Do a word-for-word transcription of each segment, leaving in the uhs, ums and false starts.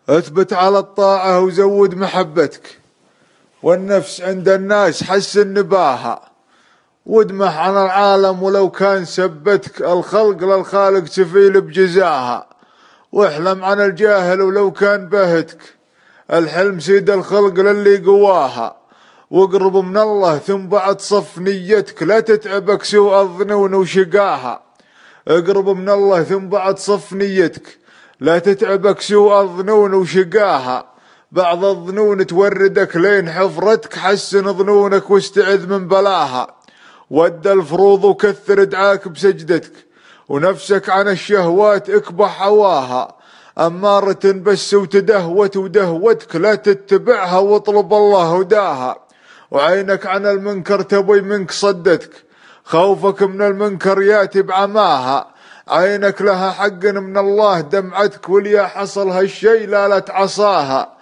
اثبت على الطاعة وزود محبتك، والنفس عند الناس حسن نباها، وادمح عن العالم ولو كان سبتك، الخلق للخالق سفيل بجزاها، واحلم عن الجاهل ولو كان بهتك، الحلم سيد الخلق للي قواها، واقرب من الله ثم بعد صف نيتك، لا تتعبك سوء الظنون وشقاها، اقرب من الله ثم بعد صف نيتك، لا تتعبك سوء الظنون وشقاها، بعض الظنون توردك لين حفرتك، حسن ظنونك واستعذ من بلاها، ود الفروض وكثر دعاك بسجدتك، ونفسك عن الشهوات اكبح هواها، أمارة بس وتدهوت ودهوتك، لا تتبعها واطلب الله هداها، وعينك عن المنكر تبي منك صدتك، خوفك من المنكر ياتي بعماها، عينك لها حق من الله دمعتك، وليا حصل هالشي لا لا تعصاها،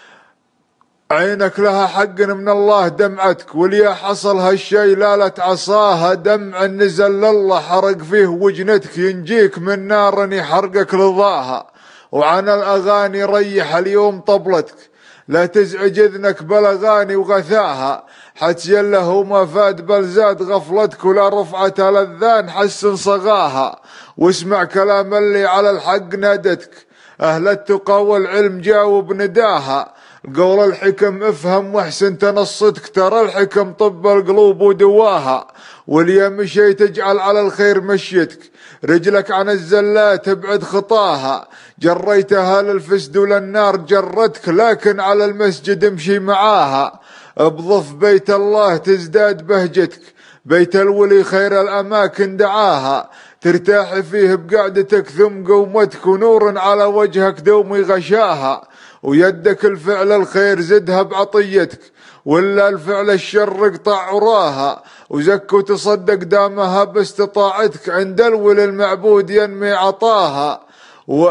عينك لها حق من الله دمعتك، وليا حصل هالشي لا لا تعصاها، دمع نزل لله حرق فيه وجنتك، ينجيك من نار يحرقك رضاها، وعن الأغاني ريح اليوم طبلتك، لا تزعج إذنك بالاغاني وغثاها، حتى له ما فاد بل زاد غفلتك، ولا رفعت الأذان حسن صغاها، واسمع كلام اللي على الحق نادتك، أهل التقى والعلم جاوب نداها، قول الحكم افهم واحسن تنصتك، ترى الحكم طب القلوب ودواها، واليا مشي تجعل على الخير مشيتك، رجلك عن الزلات ابعد خطاها، جريتها للفسد وللنار جرتك، لكن على المسجد امشي معاها، بضف بيت الله تزداد بهجتك، بيت الولي خير الأماكن دعاها، ترتاح فيه بقعدتك ثم قومتك، ونور على وجهك دوم غشاها، ويدك الفعل الخير زدها بعطيتك، ولا الفعل الشر اقطع عراها، وزك وتصدق دامها باستطاعتك، عند الولي المعبود ينمي عطاها، و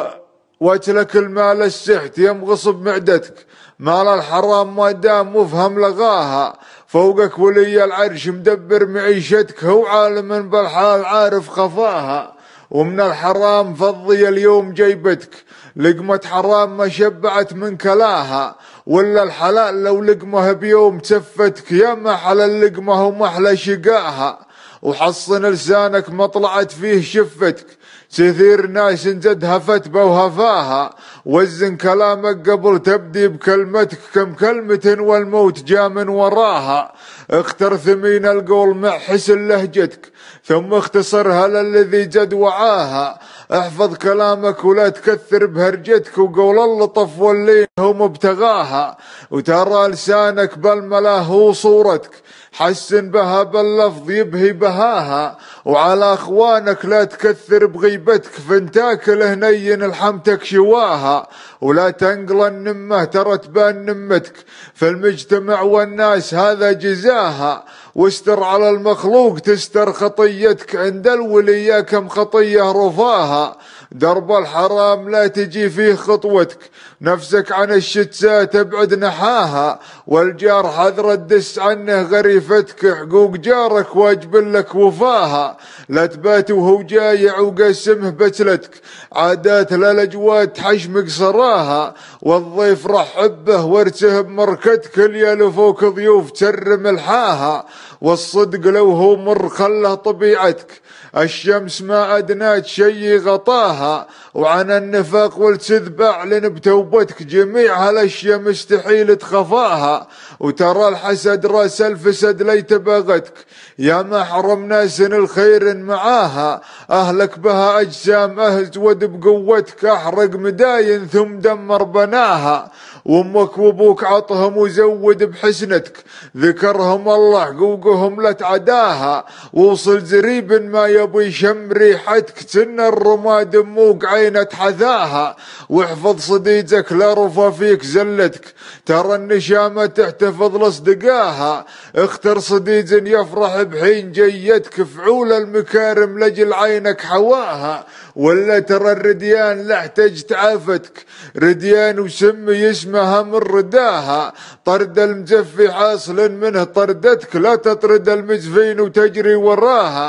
واتلك المال السحت يمغص بمعدتك، مال الحرام ما دام مفهم لغاها، فوقك ولي العرش مدبر معيشتك، هو عالم بالحال عارف خفاها، ومن الحرام فضي اليوم جيبتك، لقمة حرام ما شبعت من كلاها، ولا الحلال لو لقمه بيوم تفتك، يا محل اللقمه ومحلى شقاها، وحصن لسانك ما طلعت فيه شفتك، كثير ناس زد هفتبه وهفاها، وزن كلامك قبل تبدي بكلمتك، كم كلمة والموت جاء من وراها، اختر ثمين القول مع حسن لهجتك، ثم اختصرها للذي جد وعاها، احفظ كلامك ولا تكثر بهرجتك، وقول اللطف واللين هو مبتغاها، وترى لسانك بالملا هو صورتك، حسن بها باللفظ يبهي بهاها، وعلى اخوانك لا تكثر بغيبتك، فانتاكل هنين الحمتك شواها، ولا تنقل النمه ترى تبان نمتك، في المجتمع والناس هذا جزاها، واستر على المخلوق تستر خطيتك، عند الولي كم خطيه رفاها، درب الحرام لا تجي فيه خطوتك، نفسك عن الشتسات ابعد نحاها، والجار حذر الدس عنه غريفتك، حقوق جارك واجب لك وفاها، لا تبات وهو جايع وقسمه بتلتك، عادات للأجواد تحشمك صراها، والضيف رحبه وارسه بمركتك، اللي فوق ضيوف ترم الحاها، والصدق لو هو مر خله طبيعتك، الشمس ما أدنات شي غطاها، وعن النفاق والكذب أعلن بتوبتك، جميع هالأشياء مستحيل تخفاها، وترى الحسد راس الفسد ليت باغتك، يا محرم ناس الخير معاها، أهلك بها أجسام أهزود بقوتك، أحرق مداين ثم دمر بناها، وامك وابوك عطهم وزود بحسنتك، ذكرهم الله حقوقهم لا تعداها، ووصل زريب ما يبي شم ريحتك، تن الرماد موق عينة حذاها، واحفظ صديقك لا رفا فيك زلتك، ترى النشامة تحتفظ لصدقاها، اختر صديق يفرح بحين جيتك، فعول المكارم لجل عينك حواها، ولا ترى الرديان لاحتج تعافتك، رديان وسم يسمها من رداها، طرد المزفي حاصل منه طردتك، لا تطرد المزفين وتجري وراها،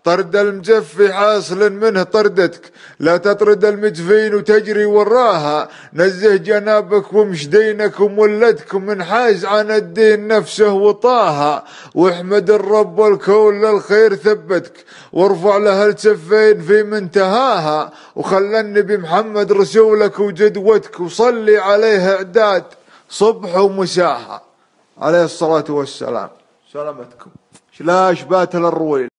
طرد المجفي حاصل منه طردتك، لا تطرد المجفين وتجري وراها، نزه جنابك وامش دينك ومولدك، ومن حاز عن الدين نفسه وطاها، واحمد الرب والكون للخير ثبتك، وارفع لها السفين في منتهاها، وخلى النبي محمد رسولك وجدوتك، وصلي عليه اعداد صبح ومساها عليه الصلاة والسلام. سلامتكم. لا شبات للرويل.